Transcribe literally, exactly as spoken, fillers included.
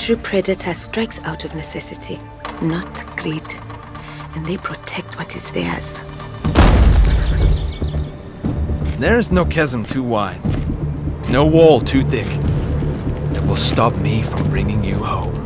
true predator strikes out of necessity, not greed. And they protect what is theirs. There is no chasm too wide, no wall too thick, that will stop me from bringing you home.